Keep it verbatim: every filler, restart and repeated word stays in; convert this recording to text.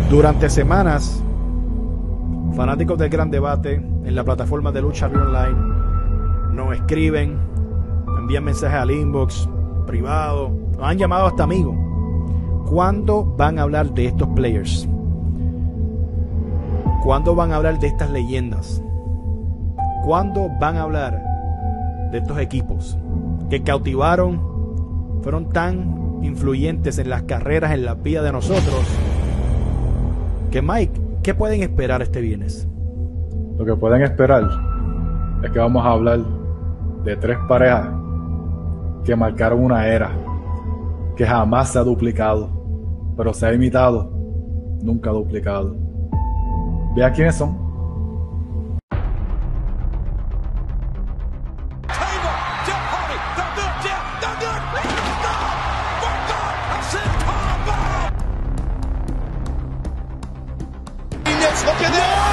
Durante semanas, fanáticos del Gran Debate en la plataforma de Lucha Libre Online nos escriben, envían mensajes al inbox privado, nos han llamado hasta amigos. ¿Cuándo van a hablar de estos players? ¿Cuándo van a hablar de estas leyendas? ¿Cuándo van a hablar de estos equipos que cautivaron, fueron tan influyentes en las carreras, en la vida de nosotros? Que Mike, ¿qué pueden esperar este viernes? Lo que pueden esperar es que vamos a hablar de tres parejas que marcaron una era que jamás se ha duplicado, pero se ha imitado, nunca duplicado. Vea quiénes son. Look at this!